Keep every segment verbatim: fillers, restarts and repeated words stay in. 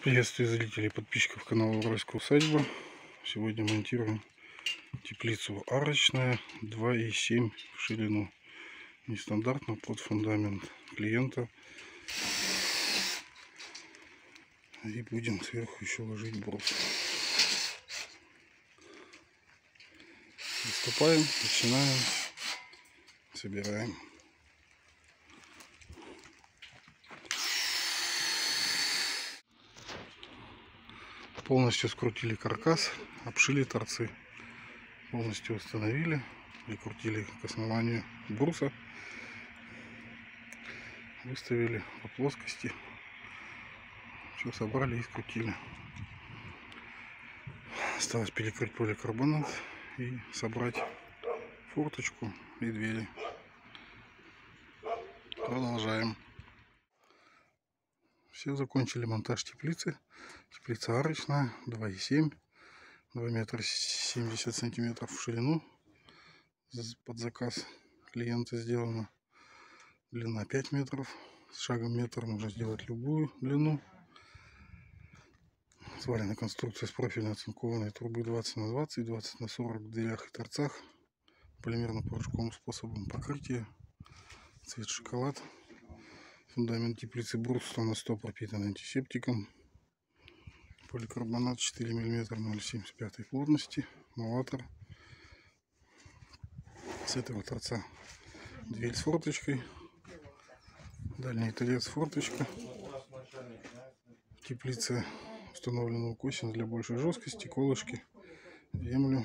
Приветствую зрителей и подписчиков канала Уральская усадьба. Сегодня монтируем теплицу арочная два и семь в ширину. Нестандартно под фундамент клиента. И будем сверху еще ложить брус. Приступаем, начинаем, собираем. Полностью скрутили каркас, обшили торцы, полностью установили, прикрутили к основанию бруса, выставили по плоскости, все собрали и скрутили. Осталось перекрыть поликарбонат и собрать форточку и двери. Продолжаем. Все, закончили монтаж теплицы. Теплица арочная, два и семь, два метра семьдесят сантиметров в ширину. Под заказ клиента сделана. Длина пять метров. С шагом метр можно сделать любую длину. Сварена конструкция с профильной оцинкованной трубы двадцать на двадцать, двадцать на сорок в дверях и торцах. Полимерно-порошковым способом покрытия. Цвет шоколад. Фундамент теплицы брус сто на сто пропитан антисептиком. Поликарбонат четыре миллиметра ноль семьдесят пять плотности. Новатор. С этого торца дверь с форточкой. Дальний торец форточка. В теплице установлен укосин для большей жесткости. Колышки в землю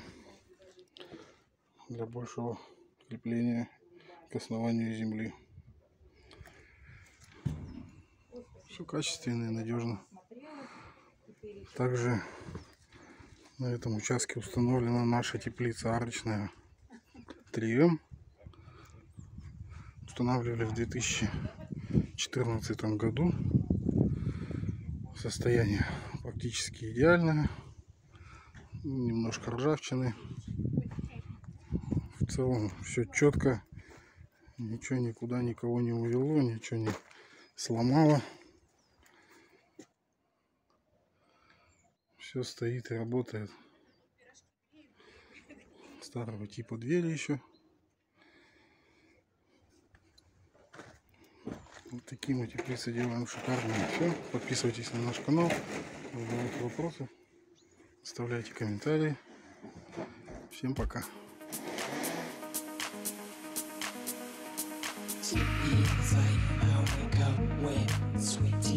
для большего крепления к основанию земли. Все качественно и надежно. Также на этом участке установлена наша теплица арочная три эм. Устанавливали в две тысячи четырнадцатом году. Состояние практически идеальное. Немножко ржавчины. В целом все четко. Ничего никуда никого не увело, ничего не сломало. Все стоит и работает. Старого типа двери еще. Вот такие мы теплицы делаем шикарные. Все. Подписывайтесь на наш канал. Задавайте вопросы. Оставляйте комментарии. Всем пока. Sweet